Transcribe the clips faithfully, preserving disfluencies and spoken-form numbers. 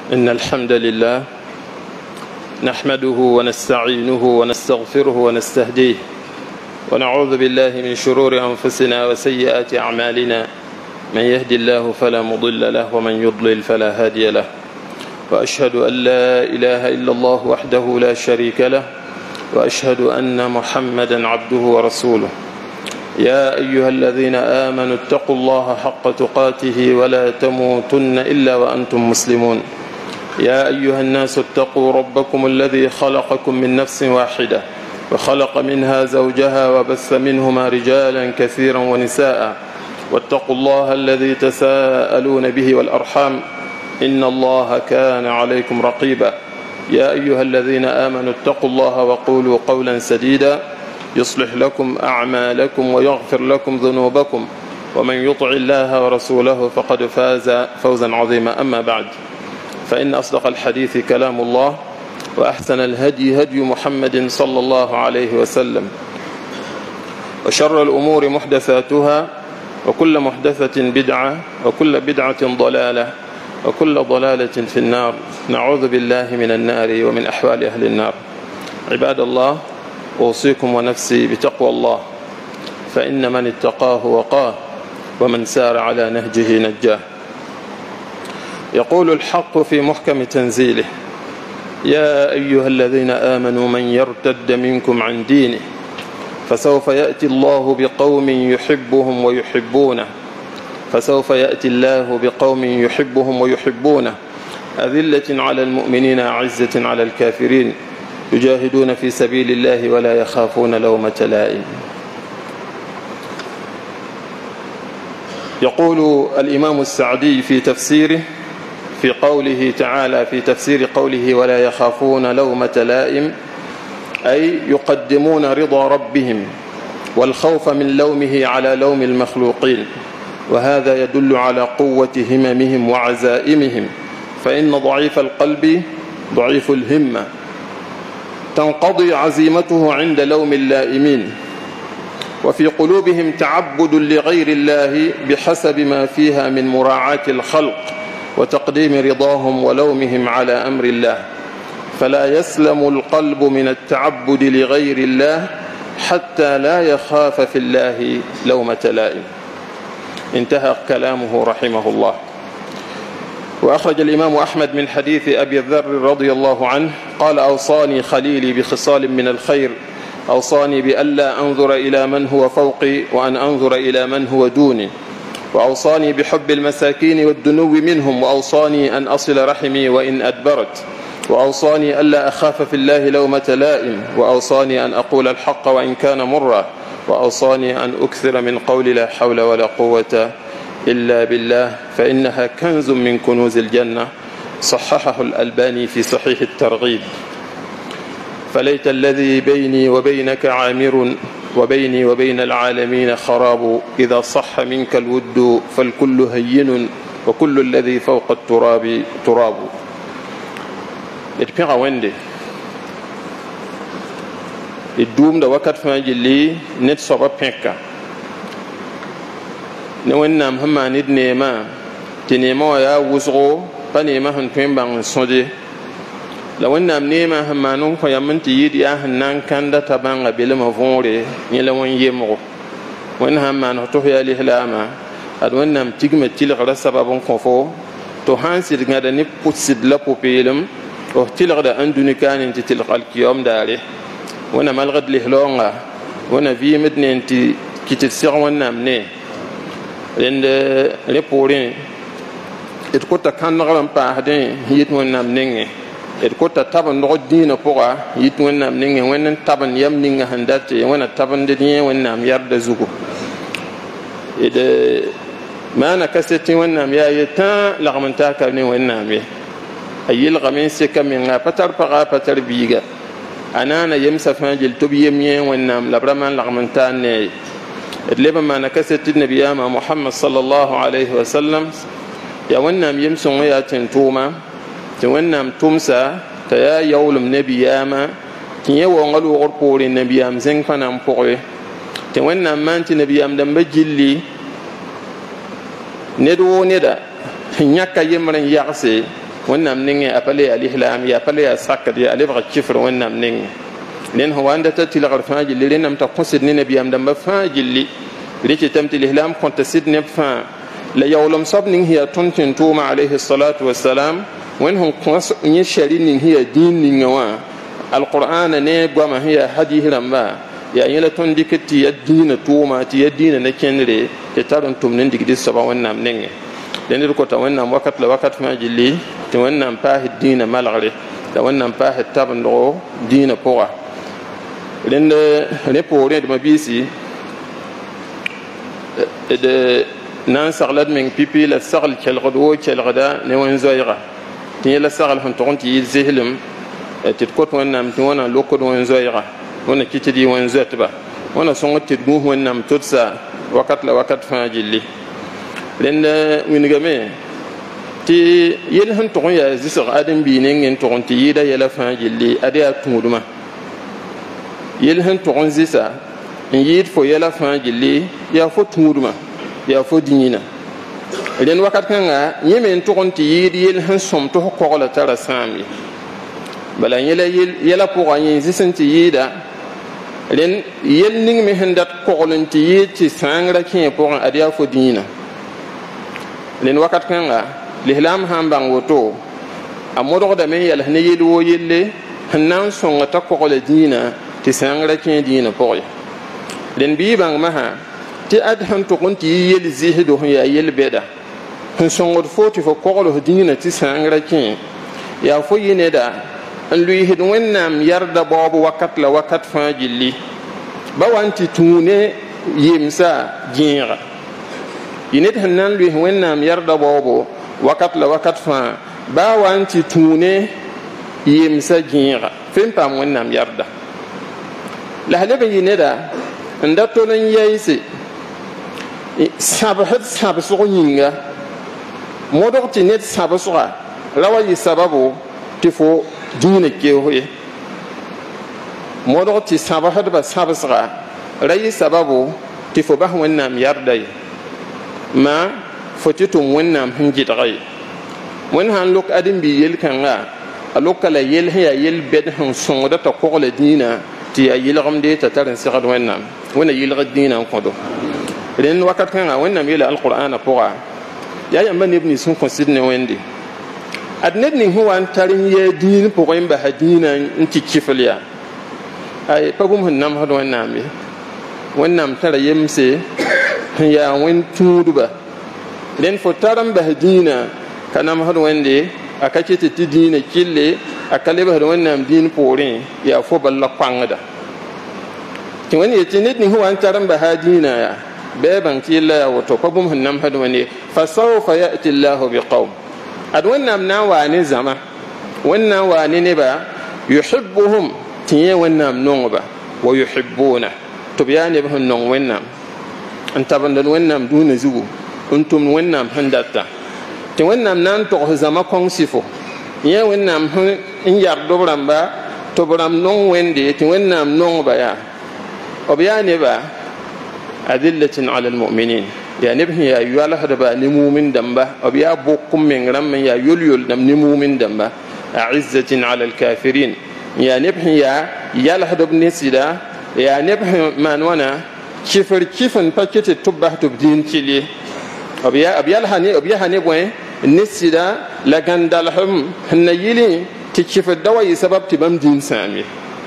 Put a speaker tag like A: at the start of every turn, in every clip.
A: إن الحمد لله نحمده ونستعينه ونستغفره ونستهديه ونعوذ بالله من شرور أنفسنا وسيئات أعمالنا من يهدي الله فلا مضل له ومن يضلل فلا هادي له وأشهد أن لا إله إلا الله وحده لا شريك له وأشهد أن محمدا عبده ورسوله يا أيها الذين آمنوا اتقوا الله حق تقاته ولا تموتن إلا وأنتم مسلمون يا أيها الناس اتقوا ربكم الذي خلقكم من نفس واحدة وخلق منها زوجها وبث منهما رجالا كثيرا ونساء واتقوا الله الذي تساءلون به والأرحام إن الله كان عليكم رقيبا يا أيها الذين آمنوا اتقوا الله وقولوا قولا سديدا يصلح لكم أعمالكم ويغفر لكم ذنوبكم ومن يطع الله ورسوله فقد فاز فوزا عظيما. أما بعد، فإن أصدق الحديث كلام الله وأحسن الهدي هدي محمد صلى الله عليه وسلم وشر الأمور محدثاتها وكل محدثة بدعة وكل بدعة ضلالة وكل ضلالة في النار. نعوذ بالله من النار ومن أحوال أهل النار. عباد الله، أوصيكم ونفسي بتقوى الله، فإن من اتقاه وقاه ومن سار على نهجه نجاه. يقول الحق في محكم تنزيله: يا أيها الذين آمنوا من يرتد منكم عن دينه فسوف يأتي الله بقوم يحبهم ويحبونه فسوف يأتي الله بقوم يحبهم ويحبونه أذلة على المؤمنين أعزة على الكافرين يجاهدون في سبيل الله ولا يخافون لومة لائم. يقول الإمام السعدي في تفسيره في قوله تعالى في تفسير قوله ولا يخافون لومة لائم، أي يقدمون رضا ربهم والخوف من لومه على لوم المخلوقين، وهذا يدل على قوة هممهم وعزائمهم، فإن ضعيف القلب ضعيف الهمة تنقضي عزيمته عند لوم اللائمين، وفي قلوبهم تعبد لغير الله بحسب ما فيها من مراعاة الخلق وتقديم رضاهم ولومهم على أمر الله، فلا يسلم القلب من التعبد لغير الله حتى لا يخاف في الله لومة لائم. انتهى كلامه رحمه الله. وأخرج الإمام أحمد من حديث أبي الذر رضي الله عنه قال: أوصاني خليلي بخصال من الخير، أوصاني بألا أنظر إلى من هو فوقي وأن أنظر إلى من هو دوني، وأوصاني بحب المساكين والدنو منهم، وأوصاني أن أصل رحمي وإن أدبرت، وأوصاني ألا أخاف في الله لومة لائم، وأوصاني أن أقول الحق وإن كان مرا، وأوصاني أن أكثر من قول لا حول ولا قوة إلا بالله فإنها كنز من كنوز الجنة. صححه الألباني في صحيح الترغيب. فليت الذي بيني وبينك عامر وبيني وبين العالمين خراب، إذا صح منك الود فالكل هين وكل الذي فوق التراب تراب. يتبقى ويندي الدوم دا وقت فانجلي نت صبا بينكا نوينا مهما ند نيما تنيما يا وزغو فنيما هنتوين بان صدي لوينا نيما هما نون فيامن تيد يا هنان كاندا تبان بلما فوري نيلوين يمغو وين هما نحطوه يا لهلاما أدوينا متيجم تيلغ رسبابون كفو تو هانسي غادا ني بوتسيد لا بوبيلم او تيلغ دا اندوني كان انت تيلغ الكيوم داري وانا مالغد لهلونغا وانا في مدني انت كيتي سيغ وانا مني لند ريبورين اتكوتا كان نغلم باهدين يت وانا مني اتكوتا تابن نغد دينا بوغا يت وانا مني وانا تابن يم نيغا هنداتي وانا تابن دي وانا ميارد زوغو إذا ما أنا كستي وانا ميا يتا لغمنتا كابني وانا مي أي لغمين سكا من بتر بقى بتر بيجا أنا أنا يمسا فانجل تبي يمين وانا لبرمان لغمنتا ني اللي ما أنا كستي النبي محمد صلى الله عليه وسلم يا وانا يمسون يا تنتوما توانا تمسا تيا يولم نبي ياما تيا وانغلو غرقوري النبي يام زين فنام بوغي توانا مانتي نبي يام دم بجلي ندو ندا nyaka yemren yagse wẽnnaam nengẽ a pa le yaa lislaam yaa pa le yaa sakd yaa lebga kɩfr wẽnnaam nengẽ len sẽn wa n data tɩlgr fãa gilli rẽnnaam t'a kõsd ne nabiyaam dãmbã fãa gilli rɩkɩtame tɩ lislaam kõta sɩd neb fãa la yaoolem soab ning sẽn yaa tõnd tẽn tʋʋma alayhi salatu wasalam wẽnd sẽn kõs yẽ shari ning sẽn yaa dĩin ninga wã alqur'ana ne goama sẽn yaa hadis rãmba yaa yẽ la tõnd dɩkd tɩ yaa dĩinã tʋʋma tɩ yaa dĩinã na kẽndre tɩ tar n tʋmd n digd soaba wẽnnaam nengẽ dẽnd d kota wẽnnaam wakat la wakat fãa gilli tɩ wẽnnaam paasd dĩinã malgre la wẽnnaam paasd tabendgo dĩinã pʋga rẽnd rẽ poorẽ d mabiisi d na n sagla d meng pipi la sagl kelgd woo kelgda ne wẽn-zoɛɛga tɩ yẽ la sagl sẽn tʋg n tɩ yɩ zeslem tɩ d kot wẽnnaam tɩ wẽna lokd wẽn-zoɛɛga wẽna kɩ tɩ d yɩ wẽn-zoɛtba wẽna sõng tɩ d gũus wẽnnaam todsa wakat la wakat fãa gilli rẽnd wingame tɩ yell sẽn tʋg n yaa zɩsg ãdem-bii nengẽ n tʋg n tɩ yɩɩda yɛla fãa gilli ad yaa tũudmã yell sẽn tʋg n zɩsa n yɩɩd fo yɛla fãa gilli yaa fo tũudmã yaa fo dĩinã rẽnd wakat kãnga yẽ me n tʋg n tɩ yɩɩd yell sẽn sõm tɩ f kogla tara sãam ye bala yẽla yɛla pʋga yẽ zɩs n tɩ yɩɩda rẽnd yell ning me sẽn dat kogl n tɩ yɩɩd tɩ sãangrã kẽ pʋgẽ ad yaa fo dĩinã rẽnd wakat kãnga lislaam sãn bãng woto a modgdame n yɛls ne yell woo yelle sẽn na n sõng t'a kogla dĩinã tɩ sãangrã kẽ dĩinã pʋgẽ rẽnd bɩ y bãng masã tɩ ad sẽn tʋg n tɩ yɩ yell zɩsdo sẽn yaa yell bɛda sẽn sõngd fo tɩ fo kogls dĩinã tɩ sãangrã kẽ yaa fo yɩ neda n lʋɩsd wẽnnaam yarda baoob wakat la wakat fãa gilli ba wa n tɩ tũune yemsa gẽega yɩ ned sẽn na n lʋɩs wẽnnaam yarda baoobo wakat la wakat fãa ba wa n tɩ tũune yemsa gẽega fen paam wẽnnaam yarda la leb n yɩ neda n da tol n yɛɛse sãbsd sãbsg yĩnga modg tɩ ned sãbsga ra wa yɩ sababo tɩ fo dĩinã keoog ye modg tɩ sãbsdbã sãbsga ra yɩ sababo tɩ fo bas wẽnnaam yarda ye ma fo tɩ tʋm wẽnnaam sẽn gɩdga ye wẽnd sãn lok ãdem-bii yel-kãnga a loka la yell sẽn yaa yell bɛd sẽn sõngda t'a kogla dĩinã tɩ yaa yɩlgemde t'a tar n segd wẽnnaam wẽna yɩlgd dĩinã n kõdo rẽnd wakat kãnga wẽnnaam yeela alqur'ana pʋga yaa yãmba neb nins sẽn kõsd ne wẽnde ad ned ning sẽn wa n tar n yɛɛ dĩin pʋgẽ n basa dĩinã n tɩ kɩfl yaa ay pa bũmb sẽn namsd wẽnnaam ye wẽnnaam tara yemse sẽn yaa wẽnd tũudba rẽnd fo tar n bas dĩinã ka namsd wẽnde a ka ket tɩ dĩinã kɩlle a ka lebsd wẽnnaam dĩin poorẽ yaa fo bal la kõangda tɩ wẽnd yetɩ ned ning sẽn wa n tar n basa dĩinã yaa bɩ bãng tɩ yella yaa woto pa bũmb sẽn namsd wẽnde fa saufa yati llahu biqaum ad wẽnnaam na n waa ne zãma wẽnd na n waa ne neba yuhibuhum tɩ yẽ wẽnnaam nongba wa yuhibuna tɩ b yaa neb sẽn nong wẽnnaam n tabend d wẽnnaam dũunã zugu n tʋmd wẽnnaam sẽn data tɩ wẽnnaam na n togs zãma kõng sɩfo yẽ wẽnnaam sẽn n yard b rãmba tɩ b rãmb nong wẽnde tɩ wẽnnaam nongba yaa b yaa neba adillatin ala almuminin yaa neb sẽn yaa yoalsdba ne mumin dãmba b yaa bʋk n meng rãmb n yaa yol-yol dãmb ne mumin dãmba aizzatin ala alkafirin yaa neb sẽn yaa yalsdb ne sɩda yaa neb sẽn maan wãna kɩfr kɩf n pa ket tɩ b bas tɩ b dĩin kɩl ye b yasa ne bõe ne sɩda la gãn-dalsem sẽn na yɩlẽ tɩ kɩfr da wa yɩ sabab tɩ bãmb dĩin sãam ye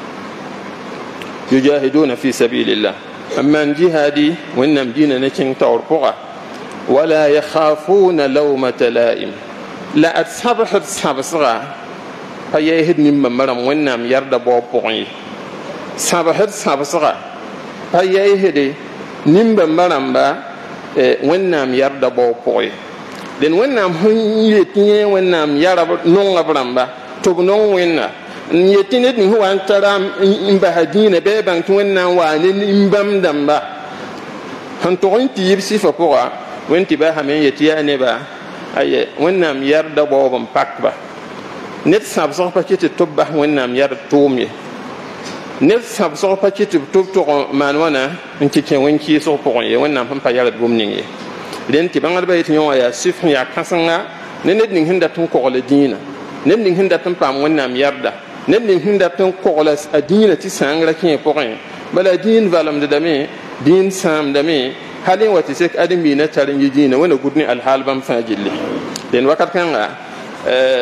A: yujahiduna fi sabilillah أما جهادي وإنم دينا نكين تور بغا ولا يخافون لومة لائم لا أتصاب حد صاب صغا فيهد نم مرم وإنم يرد بو بغي صاب حد صاب صغا فيهد نم مرم با وإنم يرد بو بغي لأن وإنم هنيتني وإنم يرد نون برم با تبنون وإنم yetine ni huwa antara imbahadina be bang tuwenna wa ni imbam damba han to inti yibsi fa poa wenti ba ha men yetiya ne ba aye wennam yarda bobam pakba net sab so pa kiti tobba wennam yar tumye net sab so pa kiti tob to man wana nti ken wenki so po ye wennam pam pa yar bum ningi den ti bangal ba yeti nyawa ya sif ya kasanga ne net ning hinda tun ko le dina neb ning hinda tan pam wannam yarda neb ning hinda tan kolas adina ti sangra kin porin bala din valam de dame din sam dame halin wati sek adami na tarin yidina wana gudni al hal bam fajilli den wakat kan euh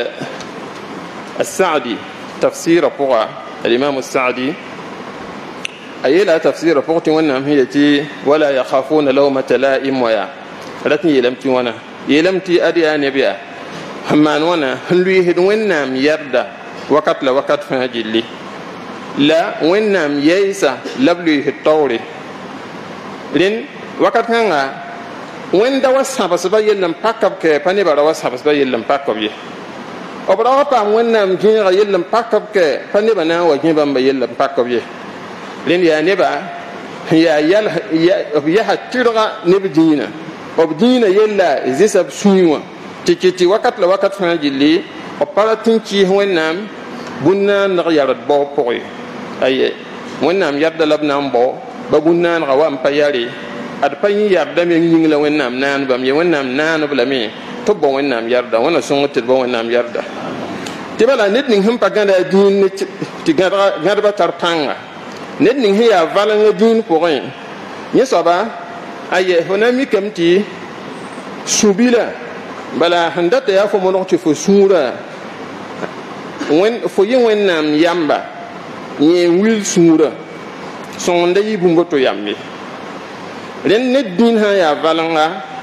A: السعدي تفسير بقى الإمام السعدي أيلا تفسير بقى وانا هي ولا يخافون لومة لائم ويا لكن يلمتي وانا يلمتي أدي أنبيا همان وانا هلوي هد وانا يرد وقت لوقت فاجلي لا وانا ييسا لبلوي الطوري لين وقت كان وين دا وسحب سبا يلم باكب كي بني بارا وسحب سبا يلم باكب يه أبرا بام وين جينا يلم باكب كي بني بنا وجين بام يلم باكب يه لين يا نبا يا يل يا يا هتيرا نبدينا وبدينا يلا إزيس بسويوا تكتي وقت لوقت فنجلي أبرا تنتي وين نام بنا نغير البو بوي أيه وين نام يبدأ لبنان بو ببنا نغوام بياري أدبي يبدأ من ينجل وين نام نان بام يوين نام نان بلامي تبوا وين نام يردا وانا سونت تبوا وين نام يردا تبلا نتنين هم بعند دين تجارة جاربة تربانغ نتنين هي فالن دين بوين يسوع أيه هنا ميكم تي سبيلا بلا هندت يا فمونو تفسورا وين فوين وين نام يامبا يويل سورا سوندي بومبتو يامي لين ندين هيا فالنغا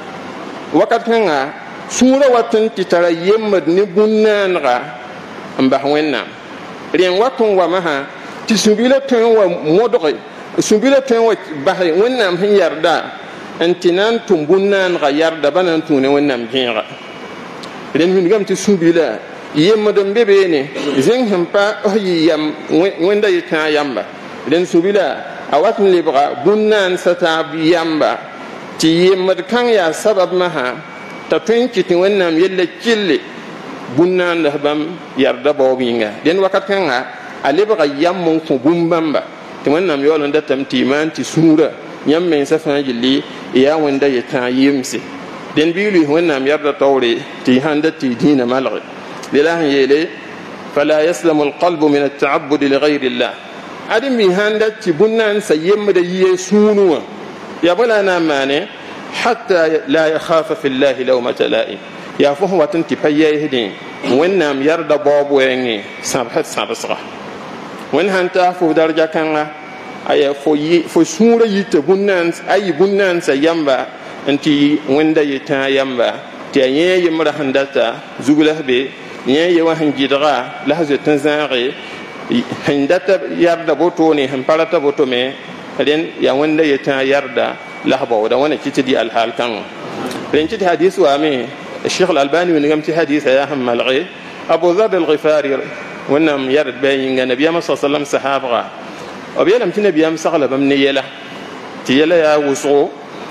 A: وقت هنغا سورة واتن تترى يمد نبنانغا مبه وينام لين واتن ومها تسبيلة تن ومدغي سبيلة تن وبحي وينام هي يردا انتنان تنبنانغا يردا بنان تون وينام جيغا لين من قام تسبيلة يمد مبيني زنهم با هي يم ويندا يتنا يمبا لين سبيلة awatn libra bunnan sata biyamba ti yemad kan ya sabab maha ta tunki ti wannam yelle kille bunnan da bam yarda bawinga den wakat kan ha alibra yammun ku bumbamba ti wannam yolon da tamti man ti sura nyam men safa jilli ya wanda ya ta yimsi den bilu wannam yarda tawre ti handa ti dina malghi lillahi yele fala yaslamu alqalbu min at-ta'abbud li ghayri allah adam mi handa ti bunnan sayem da yesunu ya bala na mane hatta la yakhafa fi allah lawmata la'im ya fu watan ti paye hidin wannam yarda babu yengi sabhat sabasra wan hanta fu darja kanga aya fo yi fo sura yite bunnan ayi bunnan sayamba anti wanda yita yamba ti aye yimra handata zugulahbe nye wa hanjidra lahza tanzari hindata yarda boto ne hamparata boto me ren ya wanda yata yarda lahba wada wana kiti di alhal kan ren kiti hadisi wa me الشيخ الألباني من قمت حديث يا هم ملغي أبو ذر الغفاري ونم يرد بين النبي صلى الله عليه وسلم صحابة وبيلم تنبي أم سغلب من يلا تيلا يا وسو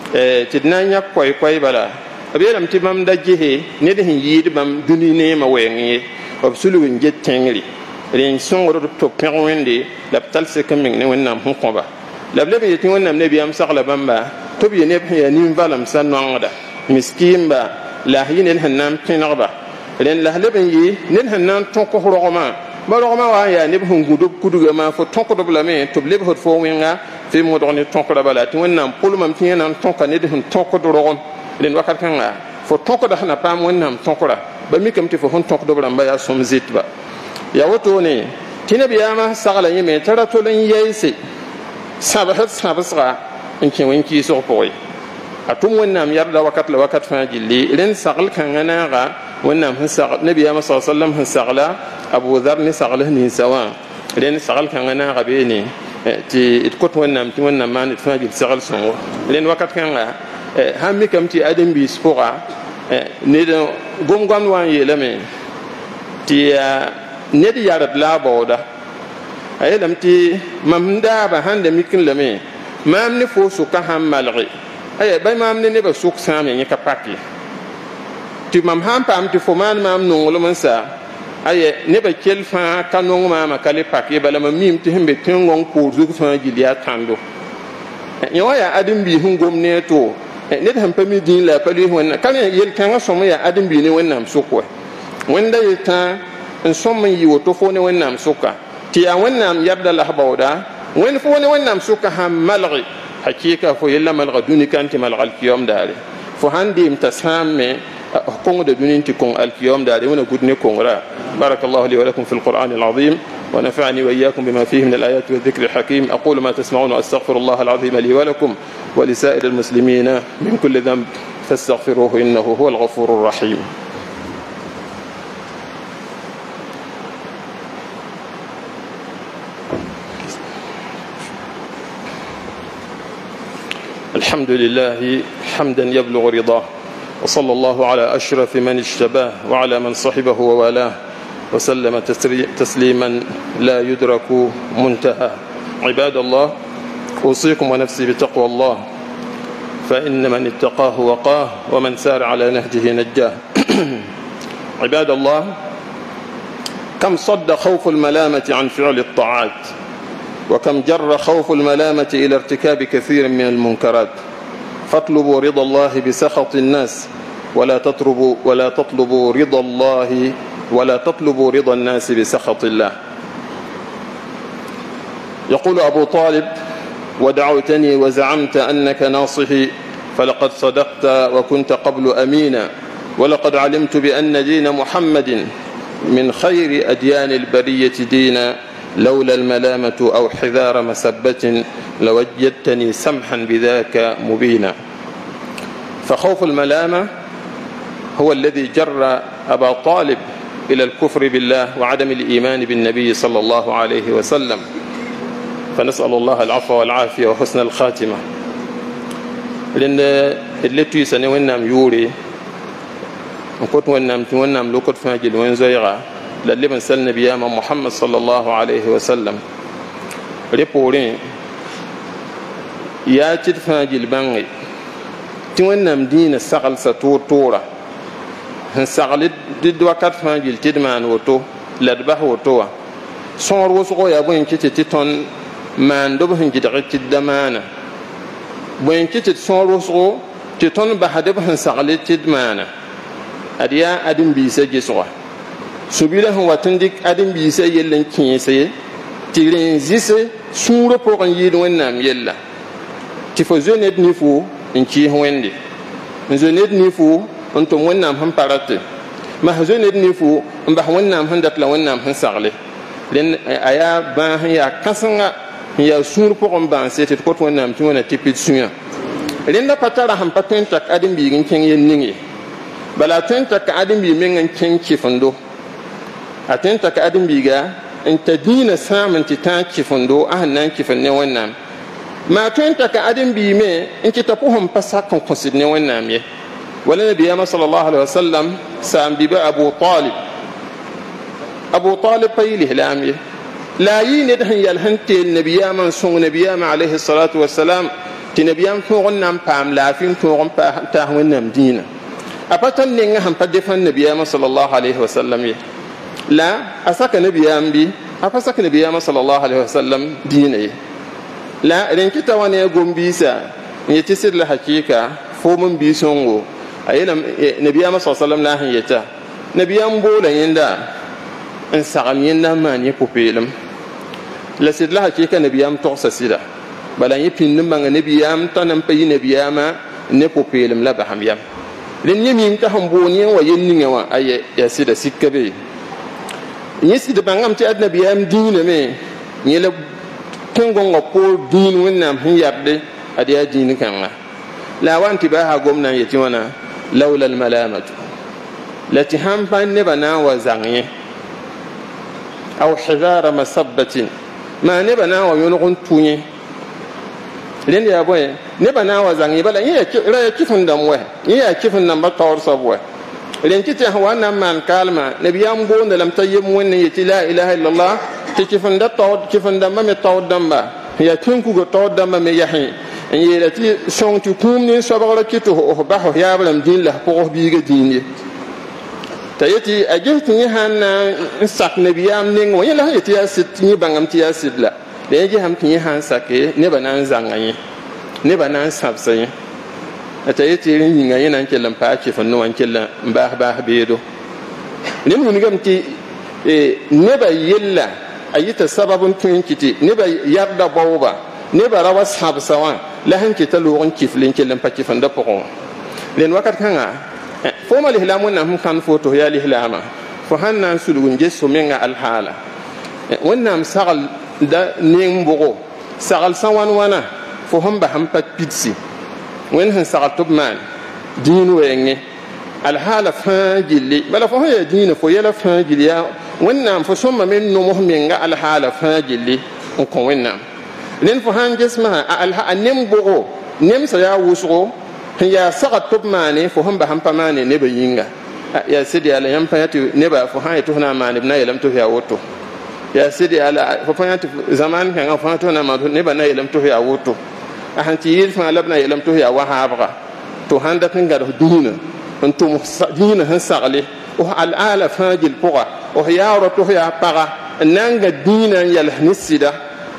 A: تدنا كوي كوي بلا وبيلم تبام دجيه نده يد بام دنيا ما ويني وبسلو نجت تنغلي رين سونغ تو بيروندي لابتال سكمين نونام هوكوبا لابلبي يتي ونام نبي أم سغلب بامبا توبي نبي نيم فالم سنوانغدا مسكين با la yinen hanam tinaba len la leben yi nen hanan tonko horoma ba roma wa ya ne bu ngudu kuduga ma fo tonko do blame to lebe hot fo winga fi mo do ne tonko da bala ti wonnam pulmam ti nan tonka ne de hun tonko do rom len wakat kanga fo tonko da hana pam wonnam tonko ra ba mi kam ti fo hon tonko do blamba ya som zitba ya woto ne tinabi ya ma sagala yime tara to len yeyse sabahat sabasra in kin winki so poy atum wannam yarda wakat la wakat fa jilli len sagal kan nganaga wannam hin sagal nabi ya sallallahu alaihi wasallam hin sagala abu dhar ni sagal ni sawa len sagal kan nganaga be ni ti it kot wannam ti wannam man fa jil sagal songo len wakat kan ga hammi kam ti adam bi spora ne do gom gom wan yelame ti ne di yarat la boda ayelam ti mamda ba hande mikin lame mam ni fo su ka ham malghi ay bay mam ne ne ba suk same ni ka paki ti mam ham pam ti fo man mam nongolo man sa ay ne ba kel fa kanong mama kale paki bala mam mim ti hembe tengon ko zuk fa gilia tando nyawa ya adim bi hungom ne to ne da ham pami din la pali wonna kan yel kan so ya adim bi ne wonnam sukwa wanda yita n sõm n yɩ woto fo ne wẽnnaam sʋka tɩ yaa wẽnnaam yɛrda la baooda wẽnd fo ne wẽnnaam sʋka sãn malge hakɩɩka fo yella malga dũni kan tɩ malg alkiyom daare fo sãn deem t'a sãam me قوم دونين تكون اليوم داري ونقول كونغرا. بارك الله لي ولكم في القرآن العظيم ونفعني وإياكم بما فيه من الآيات والذكر الحكيم. أقول ما تسمعون وأستغفر الله العظيم لي ولكم ولسائر المسلمين من كل ذنب فاستغفروه إنه هو الغفور الرحيم. الحمد لله حمدا يبلغ رضاه وصلى الله على أشرف من اجتباه وعلى من صحبه ووالاه وسلم تسليما لا يدرك منتهى. عباد الله أوصيكم ونفسي بتقوى الله فإن من اتقاه وقاه ومن سار على نهجه نجاه. عباد الله كم صد خوف الملامة عن فعل الطاعات وكم جر خوف الملامة إلى ارتكاب كثير من المنكرات. فاطلبوا رضا الله بسخط الناس ولا تطلبوا ولا تطلبوا رضا الله ولا تطلبوا رضا الناس بسخط الله. يقول أبو طالب ودعوتني وزعمت أنك ناصحي فلقد صدقت وكنت قبل أمينا ولقد علمت بأن دين محمد من خير أديان البرية دينا لولا الملامة أو حذار مسبة لوجدتني سمحا بذاك مبينا. فخوف الملامة هو الذي جر أبا طالب إلى الكفر بالله وعدم الإيمان بالنبي صلى الله عليه وسلم. فنسأل الله العفو والعافية وحسن الخاتمة. لأن التي سنوينام يوري نكوت وينام توينام لوكت فاجل وين زيغا للي بنسل نبي محمد صلى الله عليه وسلم ريبورين يا تدفاجل بانغي توينام دين السقل ستور تورا هنسقل دد وقت فاجل تدمان وتو لدبه وتوا صور وسقو يا بوين كتي تتون مان دوب هنجدغ تدمانا بوين كتي صور وسقو تتون بحدب هنسقل تدمانا أديا أدم بيسا جسوا سبيله هو تندك أدم بيسا يلن كيسي تيرين زيسي سورة بوغن يدوين نام يلا تفوزو ند نفو انكي هويندي نزو ند نفو انتم وين نام هم باراتي ما هزو ند نفو انبح وين نام هندت لوين نام هنساغلي لأن أيا بان هيا كسنغا هيا سورة بوغن بان سيتي تكوت وين نام تيوانا تيبت سنيا لأن بطارا هم بطين تك أدم بيغن كين ينيني bala tenta ka adam bi men ngan ken kifundo atenta ka adam bi ga enta dina saman ti ta kifundo ah nan kifan ne wannan ma tenta ka adam bi me in ki ta pohon pasakan konsid ne wannan ye wala nabi ya sallallahu alaihi wasallam sam bi ba abu talib abu talib payli hilam ye la yine da yal hante nabiya man sun nabiya ma alaihi salatu wassalam ti nabiyam ko gonnan pam lafin ko gon pa ta wannan dina apatan nenga han pa defan nabiyama sallallahu alaihi wasallam ye la asaka nabiyam bi apasaka nabiyama sallallahu alaihi wasallam dina ye la ren kita wane gombisa yeti sir la hakika fo mun bi songo ayena nabiyama sallallahu alaihi wasallam la han yeta nabiyam bola yenda en sagal yenda man ye popelum la sir la hakika nabiyam to sasida bala yi pinnim banga nabiyam tanam payi nabiyama ne popelum la baham yam len yemin ta hamboni wa yenninga wa ay ya sida sikkabe yesi de bangam ti adnabi am diine me nyela tengo ngopo diin wonnam hin yabde adiya diin kanga la wanti ba ha gomna yeti wana laula al malamatu lati hampan ne bana wa zangi aw hidara masabbatin ma ne bana wa yongon tunye len ya boy ne bana wa zangi bala ya ra kifin dam we ya kifin nan ba tawar sabwa len kiti hawa nan man kalma nabiyam go ne lam tayyib wonna yati la ilaha illallah ti kifin da tawar kifin dam me tawar dam ba ya tinku go tawar dam me yahi en yelati son tu kum ni sabara kitu ho ba ho ya balam din la ko bi ga din tayati ajihti ni hanna sak nabiyam ning wa yela yati ya sit ni bangam ti ya sidla le ji ham tin han sake ne banan zangaye ne banan sabsaye ata yeti ringa yana kellan pa ce fanno wan kellan ba ba bedo ne mun gam ti e neba yella ayita sababun tun kiti neba yarda bawba neba rawas habsawa la hanki ta lugun kiflin kelin pakifan da pokon len wakat kanga fo ma lihlamun nam kan foto ya lihlama fo hannan sulgun je somenga alhala wannan sagal da nembugo sagal sawan wana fo hamba hampa pitsi wen han sagal tubman dinu wenge alhala fajili bala fo ya dinu fo yala fajili ya wannan fo somma men no muhminga alhala fajili ko wannan len fo han jesma alha nembugo nem sa ya wusgo ya sagat tubmane fo hamba hampa mane ne bayinga ya sidi ala yampa yati ne ba fo han to na mane na yelam to ya woto ya sidi ala fo fanyati zaman kan fa to na ma ne ba na yelam to ya woto a hanti yir fa labna yelam to ya wahabra to handa kan ga duna antum dina han sagle o al ala fajil puga o ya roto ya paga nanga dina yal nisida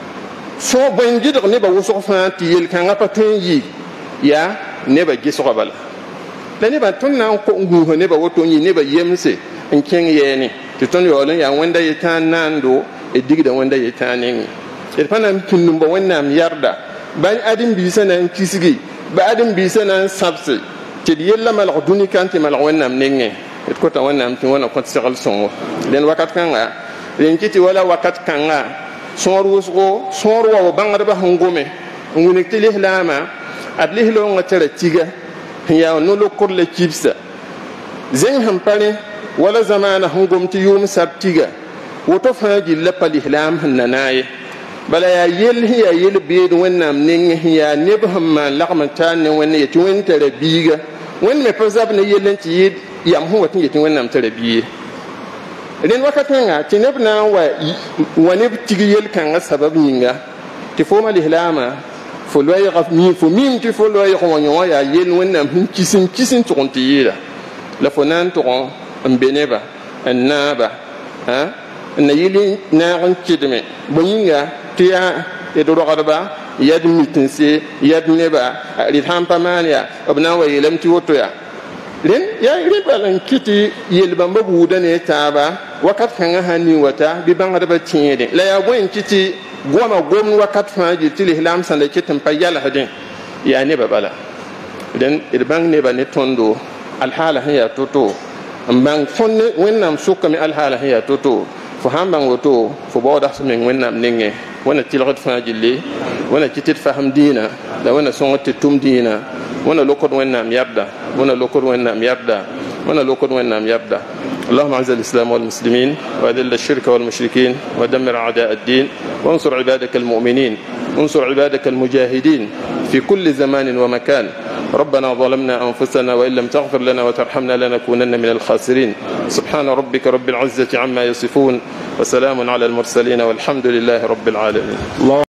A: so banjid ne ba wuso fa ti yel kan ga patun yi ya ne ba giso bala la ne ba tunna ko ngu ne ba woto yi ne ba yemse in ken yene to ton yo ya wanda yitan nando e digda wanda yitanin e fanam tunnum ba wannan yarda ban adin bi sanan kisigi ba adin bi sanan sabse ti yella mal duni kanti mal wannan nenge et ko ta wannan tin wannan ko tsagal songo den wakat kanga len kiti wala wakat kanga soru usgo soru wa bangar ba hungome ngune tili hlama adlihi lo ngatara tiga ya no lo kurle chipsa zen hampale wala zamana hungum ti yum sabtiga woto faji la pali ihlam hananaye bala ya yel hiya yel beed wannam ning hiya nebham ma laqman tan ne wonni yeti won tare biga won me pazab ne yelen ti yid yam ho watin yeti wannam tare biye ren wakatanga ti nebna wa woni tigi yel kan sabab yinga ti fo mal ihlama fo loy gaf mi fo mim ti fo loy ko wonyo ya yel wonnam hin kisin kisin to konti yida la fo nan to beneba annaba ha na yili na ran kidme boyinga tiya e do rogarba yad mitinse yad neba ri hampa mania obna wa yelam ti woto ya len ya ribalan kiti yelba mabu da ne taba wakat kan hani wata bi banga da tiede la ya boyin kiti goma gom wakat faji til ihlam sanda kitin payala hadin ya ne babala den irbang ne ba ne tondo alhala hiya toto ambang fonne wennam sukami alhala hiya toto fo hambang woto fo boda sumen wennam nenge wana tilgat fajili wana kitit faham dina da wana songote tum dina wana lokod wennam yabda wana lokod wennam yabda wana lokod wennam yabda اللهم اعز الاسلام والمسلمين واذل الشرك والمشركين ودمر اعداء الدين وانصر عبادك المؤمنين انصر عبادك المجاهدين في كل زمان ومكان ربنا ظلمنا أنفسنا وإن لم تغفر لنا وترحمنا لنكونن من الخاسرين سبحان ربك رب العزة عما يصفون وسلام على المرسلين والحمد لله رب العالمين.